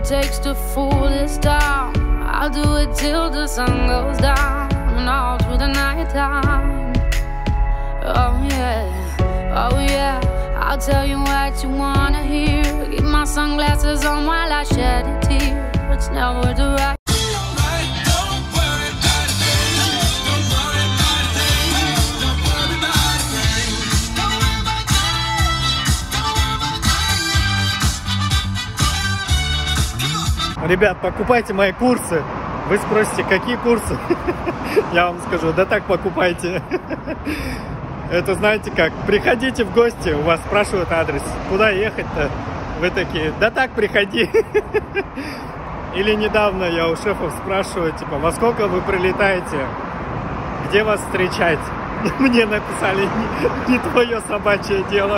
takes to fool this town. I'll do it till the sun goes down and all through the night time. Oh yeah, I'll tell you what you wanna hear. Keep my sunglasses on while I shed a tear. It's never the right. Ребят, покупайте мои курсы. Вы спросите, какие курсы? Я вам скажу, да так покупайте. Это знаете как, приходите в гости, у вас спрашивают адрес. Куда ехать-то? Вы такие, да так приходи. Или недавно я у шефов спрашиваю, типа, во сколько вы прилетаете? Где вас встречать? Мне написали, не твое собачье дело.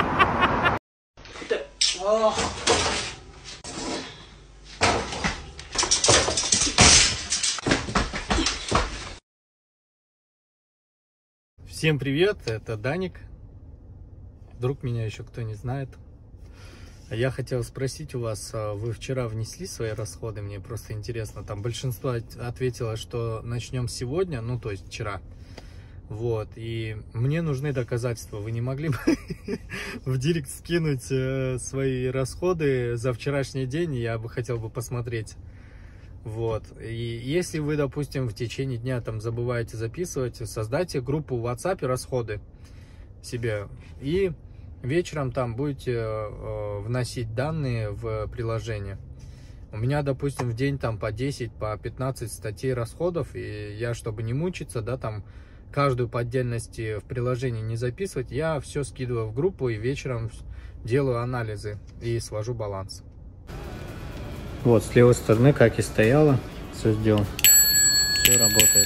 Всем привет, это Даник. Вдруг меня еще кто не знает. Я хотел спросить у вас, вы вчера внесли свои расходы? Мне просто интересно. Там большинство ответило, что начнем сегодня, ну то есть вчера. Вот, и мне нужны доказательства. Вы не могли бы в директ скинуть свои расходы за вчерашний день? Я бы хотел посмотреть. Вот, и если вы, допустим, в течение дня там забываете записывать, создайте группу в WhatsApp расходы себе, и вечером там будете вносить данные в приложение. У меня, допустим, в день там по 10, по 15 статей расходов, и я, чтобы не мучиться, да, там каждую по отдельности в приложении не записывать, я все скидываю в группу и вечером делаю анализы и свожу баланс. Вот, с левой стороны, как и стояло, все сделал, все работает.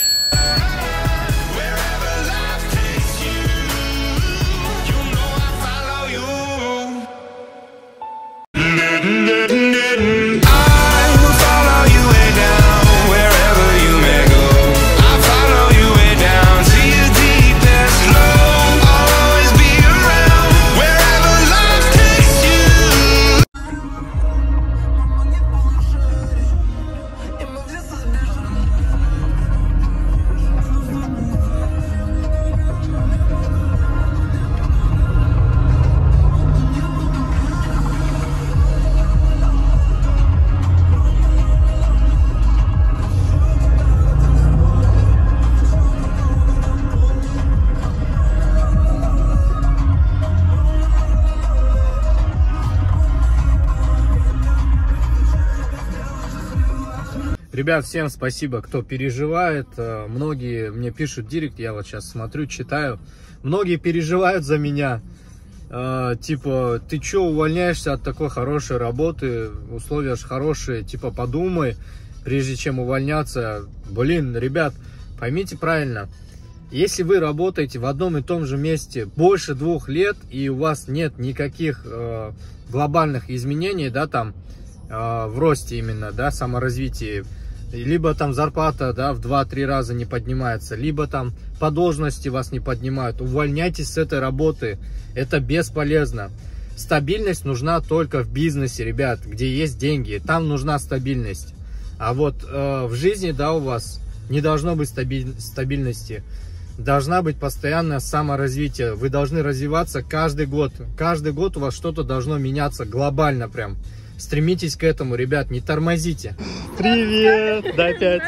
Ребят, всем спасибо, кто переживает. Многие мне пишут директ, я вот сейчас смотрю, читаю. Многие переживают за меня. Типа, ты чё увольняешься от такой хорошей работы? Условия же хорошие. Типа, подумай, прежде чем увольняться. Блин, ребят, поймите правильно. Если вы работаете в одном и том же месте больше 2 лет, и у вас нет никаких глобальных изменений, да, там, в росте именно, да, саморазвитии, либо там зарплата, да, в 2-3 раза не поднимается, либо там по должности вас не поднимают, увольняйтесь с этой работы, это бесполезно. Стабильность нужна только в бизнесе, ребят, где есть деньги, там нужна стабильность. А вот в жизни, да, у вас не должно быть стабильности, должна быть постоянное саморазвитие, вы должны развиваться каждый год у вас что-то должно меняться глобально прям. Стремитесь к этому, ребят, не тормозите. Привет! Да, опять.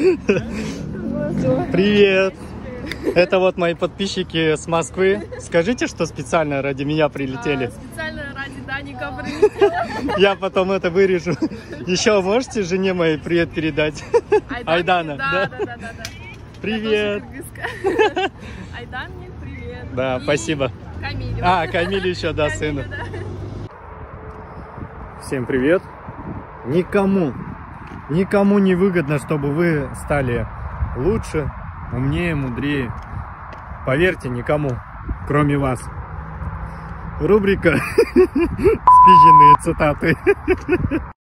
Привет! Это вот мои подписчики с Москвы. Скажите, что специально ради меня прилетели. Специально ради Даника прилетела. Я потом это вырежу. Еще можете жене моей привет передать? Айдана. Да. Привет! Айдане, привет. Да, спасибо. Камилю. Камилю еще, да, сыну. Всем привет. Никому не выгодно, чтобы вы стали лучше, умнее, мудрее. Поверьте, никому, кроме вас. Рубрика «Спизженные цитаты».